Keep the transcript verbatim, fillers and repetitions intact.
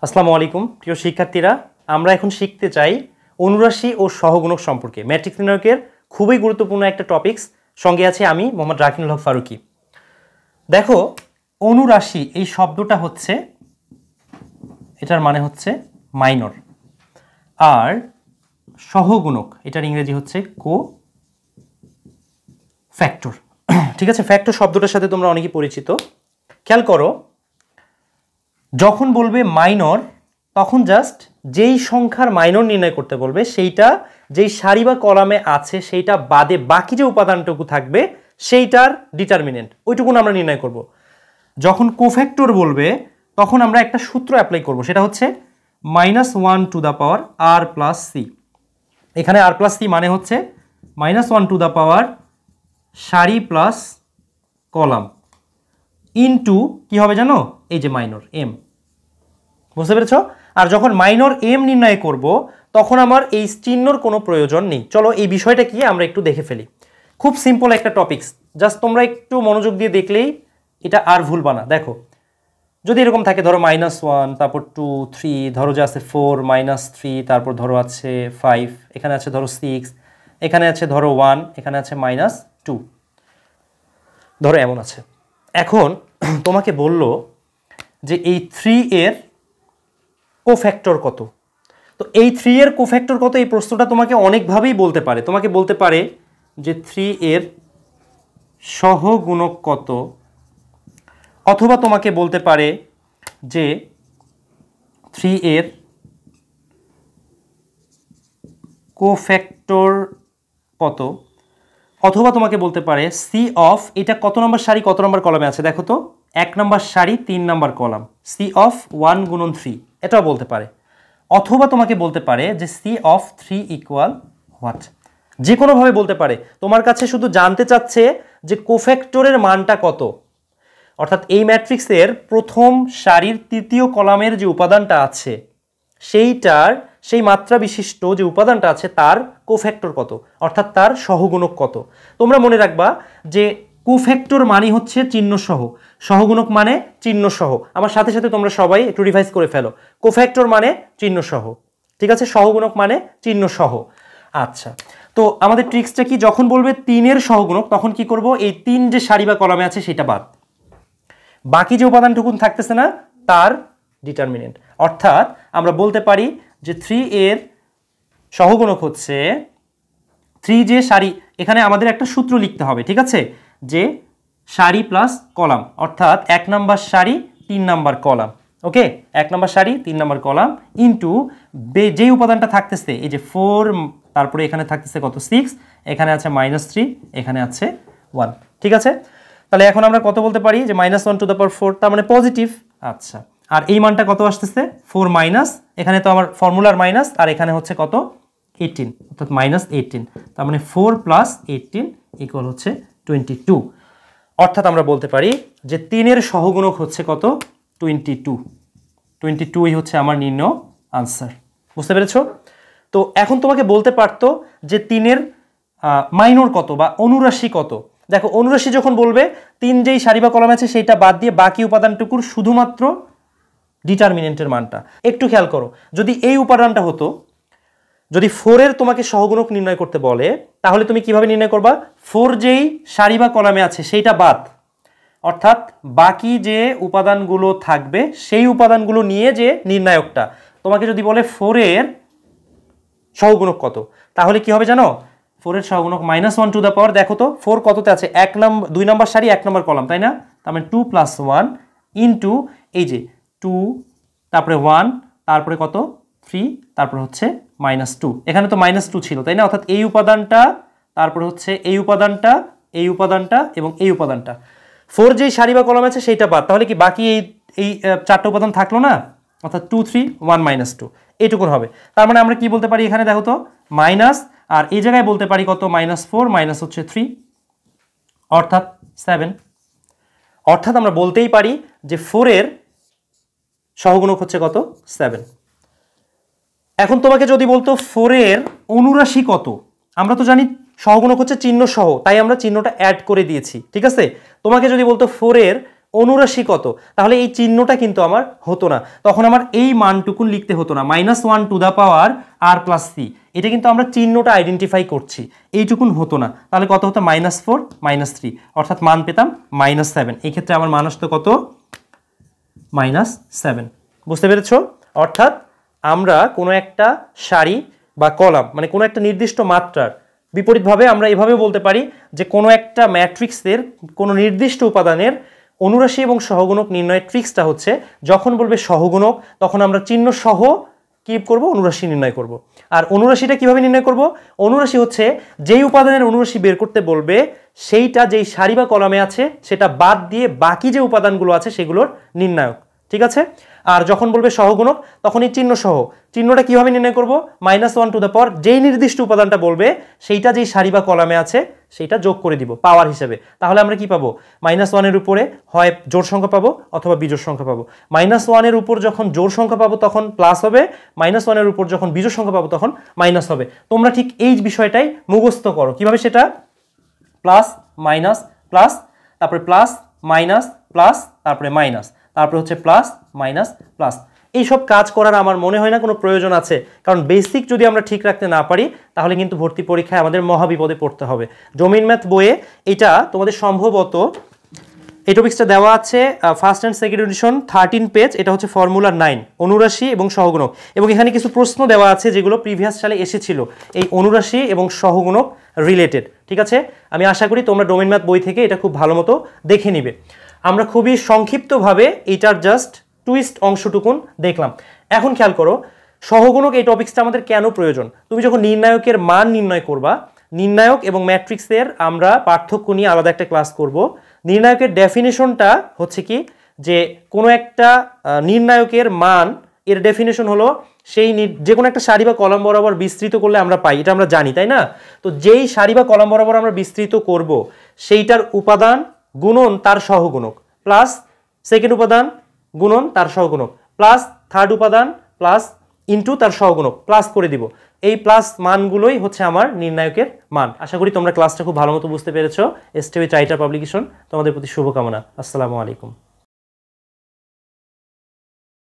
আসসালামু আলাইকুম প্রিয় শিক্ষার্থীরা, আমরা এখন শিখতে চাই অনুরাশি ও সহগুণক সম্পর্কে। ম্যাট্রিক্স নির্ণয়কের খুবই গুরুত্বপূর্ণ একটা টপিকস। সঙ্গে আছে আমি মোহাম্মদ রাকিনুল হক ফারুকি। দেখো, অনুরাশি এই শব্দটা হচ্ছে, এটার মানে হচ্ছে মাইনর, আর সহগুণক এটার ইংরেজি হচ্ছে কো ফ্যাক্টর। ঠিক আছে, ফ্যাক্টর শব্দটার সাথে তোমরা অনেকেই পরিচিত। খেয়াল করো, যখন বলবে মাইনর তখন জাস্ট যেই সংখ্যার মাইনর নির্ণয় করতে বলবে সেইটা যেই সারি বা কলামে আছে সেইটা বাদে বাকি যে উপাদানটুকু থাকবে সেইটার ডিটারমিনেন্ট ওইটুকুন আমরা নির্ণয় করব। যখন কোফ্যাক্টর বলবে তখন আমরা একটা সূত্র অ্যাপ্লাই করব, সেটা হচ্ছে minus one to the power আর প্লাস সি। এখানে আর প্লাস সি মানে হচ্ছে minus one to the power সারি প্লাস কলাম ইনটু কি হবে জানো, এই যে মাইনর এম। বুঝতে পেরেছ? আর যখন মাইনর এম নির্ণয় করব তখন আমার এই চিহ্নর কোনো প্রয়োজন নেই। চলো এই বিষয়টা কি আমরা একটু দেখে ফেলি। খুব সিম্পল একটা টপিকস, জাস্ট তোমরা একটু মনোযোগ দিয়ে দেখলেই এটা আর ভুলবা না। দেখো, যদি এরকম থাকে, ধরো মাইনাস ওয়ান, তারপর টু, থ্রি, ধরো যে আছে ফোর, মাইনাস থ্রি, তারপর ধরো আছে ফাইভ, এখানে আছে ধরো সিক্স, এখানে আছে ধরো ওয়ান, এখানে আছে মাইনাস টু, ধরো এমন আছে। এখন তোমাকে বলল যে এই থ্রি এর কোফ্যাক্টর কত। তো এই থ্রি এর কোফ্যাক্টর কত, এই প্রশ্নটা তোমাকে অনেকভাবেই বলতে পারে। তোমাকে বলতে পারে যে থ্রি এর সহগুণক কত, অথবা তোমাকে বলতে পারে যে থ্রি এর কোফ্যাক্টর কত, অথবা তোমাকে বলতে পারে সি অফ, এটা কত নম্বর সারি কত নম্বর কলামে আছে দেখো তো, এক নম্বর সারি তিন নম্বর কলাম, সি অফ ওয়ান গুণন থ্রি, এটাও বলতে পারে। অথবা তোমাকে বলতে পারে যে C of three equal what, যে কোনোভাবে বলতে পারে। তোমার কাছে শুধু জানতে চাচ্ছে যে কোফ্যাক্টরের মানটা কত, অর্থাৎ এই ম্যাট্রিক্সের প্রথম সারির তৃতীয় কলামের যে উপাদানটা আছে সেইটার সেই মাত্রা বিশিষ্ট যে উপাদানটা আছে তার কোফ্যাক্টর কত, অর্থাৎ তার সহগুণক কত। তোমরা মনে রাখবা যে কোফ্যাক্টর মানে হচ্ছে চিহ্ন সহ, সহগুণক মানে চিহ্ন সহ। আমার সাথে সাথে তোমরা সবাই একটু রিভাইজ করে ফেলো। কোফ্যাক্টর মানে চিহ্ন সহ, ঠিক আছে, সহগুণক মানে চিহ্ন সহ। আচ্ছা, তো আমাদের ট্রিক্সটা কি, যখন বলবে তিনের সহগুণক তখন কি করব, এই তিন যে সারি বা কলামে আছে সেটা বাদ, বাকি যে উপাদানটুকুন থাকতেছে না তার ডিটারমিনেন্ট। অর্থাৎ আমরা বলতে পারি যে থ্রি এর সহগুণক হচ্ছে থ্রি যে সারি, এখানে আমাদের একটা সূত্র লিখতে হবে, ঠিক আছে, যে সারি প্লাস কলাম, অর্থাৎ এক নাম্বার সারি তিন নাম্বার কলাম, ওকে, এক নাম্বার সারি তিন নাম্বার কলাম ইন্টু যেই উপাদানটা থাকতেছে এই যে ফোর, তারপরে এখানে থাকতেছে কত সিক্স, এখানে আছে মাইনাস থ্রি, এখানে আছে ওয়ান, ঠিক আছে। তাহলে এখন আমরা কত বলতে পারি যে minus one to the power four, তার মানে পজিটিভ। আচ্ছা, আর এই মানটা কত আসতেছে, ফোর মাইনাস, এখানে তো আমার ফর্মুলার মাইনাস, আর এখানে হচ্ছে কত এইটিন, অর্থাৎ মাইনাস এইটিন, তার মানে ফোর প্লাস এইটিন ইকুয়াল হচ্ছে টোয়েন্টি টু। অর্থাৎ আমরা বলতে পারি যে তিনের সহগুণক হচ্ছে কত, টোয়েন্টি টু। টোয়েন্টি টুই হচ্ছে আমার নির্ণয় আনসার। বুঝতে পেরেছ? তো এখন তোমাকে বলতে পারতো যে তিনের মাইনর কত বা অনুরাশি কত। দেখো, অনুরাশি যখন বলবে তিন যেই সারি বা কলাম আছে সেইটা বাদ দিয়ে বাকি উপাদানটুকুর শুধুমাত্র ডিটারমিনেন্টের মানটা। একটু খেয়াল করো, যদি এই উপাদানটা হতো, যদি ফোরের তোমাকে সহগুণক নির্ণয় করতে বলে তাহলে তুমি কিভাবে নির্ণয় করবা, ফোর যেই সারি বা কলামে আছে সেইটা বাদ, অর্থাৎ বাকি যে উপাদানগুলো থাকবে সেই উপাদানগুলো নিয়ে যে নির্ণায়কটা। তোমাকে যদি বলে ফোরের সহগুণক কত, তাহলে কি হবে জানো, ফোরের সহগুণক minus one to the power, দেখো তো ফোর কততে আছে, এক নম্বর দুই নম্বর সারি এক নম্বর কলাম, তাই না, তার মানে টু প্লাস ওয়ান ইন্টু এই যে টু, তারপরে ওয়ান, তারপরে কত থ্রি, তারপরে হচ্ছে মাইনাস টু, এখানে তো মাইনাস টু ছিল, তাই না, অর্থাৎ এই উপাদানটা, তারপরে হচ্ছে এই উপাদানটা, এই উপাদানটা এবং এই উপাদানটা। ফোর যেই সারি বা কলাম আছে সেইটা বাদ, তাহলে কি বাকি এই এই চারটা উপাদান থাকলো না, অর্থাৎ two three one minus two, এইটুকুন হবে। তার মানে আমরা কি বলতে পারি, এখানে দেখো তো মাইনাস, আর এই জায়গায় বলতে পারি কত, মাইনাস ফোর মাইনাস হচ্ছে থ্রি, অর্থাৎ সেভেন। অর্থাৎ আমরা বলতেই পারি যে ফোরের সহগুণক হচ্ছে কত, সেভেন। এখন তোমাকে যদি বলতো ফোরের অনুরাশি কত, আমরা তো জানি সহগুণক হচ্ছে চিহ্ন সহ, তাই আমরা চিহ্নটা অ্যাড করে দিয়েছি, ঠিক আছে। তোমাকে যদি বলতো ফোরের অনুরাশি কত, তাহলে এই চিহ্নটা কিন্তু আমার হতো না, তখন আমার এই মানটুকুন লিখতে হতো না, minus one to the power আর প্লাস সি, এটা কিন্তু আমরা চিহ্নটা আইডেন্টিফাই করছি, এইটুকুন হতো না, তাহলে কত হতো মাইনাস ফোর মাইনাস থ্রি, অর্থাৎ মান পেতাম মাইনাস সেভেন। এই ক্ষেত্রে আমার মান আসতো কত, মাইনাস সেভেন। বুঝতে পেরেছ? অর্থাৎ আমরা কোনো একটা সারি বা কলাম মানে কোনো একটা নির্দিষ্ট মাত্রার বিপরীতভাবে আমরা এভাবে বলতে পারি যে কোনো একটা ম্যাট্রিক্সের কোনো নির্দিষ্ট উপাদানের অনুরাশি এবং সহগুণক নির্ণয়ের ট্রিক্সটা হচ্ছে যখন বলবে সহগুণক তখন আমরা চিহ্ন সহ কি করব, অনুরাশি নির্ণয় করব। আর অনুরাশিটা কিভাবে নির্ণয় করব, অনুরাশি হচ্ছে যেই উপাদানের অনুরাশি বের করতে বলবে সেইটা যেই সারি বা কলামে আছে সেটা বাদ দিয়ে বাকি যে উপাদানগুলো আছে সেগুলোর নির্ণায়ক। ঠিক আছে? আর যখন বলবে সহগুণক তখন এই চিহ্ন সহ, চিহ্নটা কিভাবে নির্ণয় করব, minus one to the power যেই নির্দিষ্ট উপাদানটা বলবে সেইটা যেই সারি বা কলামে আছে সেইটা যোগ করে দিব পাওয়ার হিসেবে। তাহলে আমরা কি পাবো, মাইনাস ওয়ানের উপরে হয় জোড় সংখ্যা পাবো অথবা বিজোড় সংখ্যা পাবো। মাইনাস ওয়ানের উপর যখন জোড় সংখ্যা পাবো তখন প্লাস হবে, মাইনাস ওয়ানের উপর যখন বিজোড় সংখ্যা পাবো তখন মাইনাস হবে। তোমরা ঠিক এই বিষয়টাই মুখস্থ করো। কিভাবে সেটা, প্লাস মাইনাস প্লাস, তারপরে প্লাস মাইনাস প্লাস, তারপরে মাইনাস, তারপরে হচ্ছে প্লাস মাইনাস প্লাস। এইসব কাজ করার আমার মনে হয় না কোনো প্রয়োজন আছে, কারণ বেসিক যদি আমরা ঠিক রাখতে না পারি তাহলে কিন্তু ভর্তি পরীক্ষায় আমাদের মহাবিপদে পড়তে হবে। জমিন ম্যাথ বইয়ে এটা তোমাদের সম্ভবত এই টপিক্সটা দেওয়া আছে first and second edition thirteen page, এটা হচ্ছে ফর্মুলা নাইন, অনুরাশি এবং সহগুণক। এবং এখানে কিছু প্রশ্ন দেওয়া আছে যেগুলো প্রিভিয়াস সালে এসেছিল এই অনুরাশি এবং সহগুণক রিলেটেড। ঠিক আছে, আমি আশা করি তোমরা ডোমেন ম্যাথ বই থেকে এটা খুব ভালো মতো দেখে নিবে। আমরা খুবই সংক্ষিপ্তভাবে এইটার জাস্ট টুইস্ট অংশটুকুন দেখলাম। এখন খেয়াল করো সহগুণক এই টপিক্সটা আমাদের কেন প্রয়োজন। তুমি যখন নির্ণায়কের মান নির্ণয় করবা, নির্ণায়ক এবং ম্যাট্রিক্সের আমরা পার্থক্য নিয়ে আলাদা একটা ক্লাস করব। নির্ণায়কের ডেফিনেশনটা হচ্ছে কি, যে কোনো একটা নির্ণায়কের মান এর ডেফিনেশন হলো সেই যে কোনো একটা সারি বা কলাম বরাবর বিস্তৃত করলে আমরা পাই, এটা আমরা জানি তাই না? তো যেই সারি বা কলাম বরাবর আমরা বিস্তৃত করব সেইটার উপাদান গুণন তার সহগুণক প্লাস সেকেন্ড উপাদান গুণন তার সহগুণক প্লাস থার্ড উপাদান প্লাস ইনটু তার সহগুণক প্লাস করে দিব। এই প্লাস মানগুলোই হচ্ছে আমার নির্ণায়কের মান। আশা করি তোমরা ক্লাসটা খুব ভালো মতো বুঝতে পেরেছো। এস টি ভি চাইটা পাবলিকেশন, তোমাদের প্রতি শুভকামনা। আসসালামু আলাইকুম।